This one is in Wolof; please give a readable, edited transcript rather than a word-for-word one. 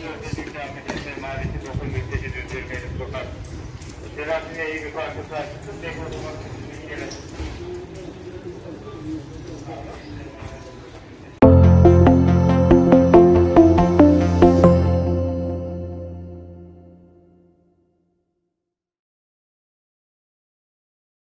özellikle Ahmet'in mahallesi 9 mülteci düzdürmeyelim sokak. Selahattin Eyyubi Parkı karşısında tek otomatik gelen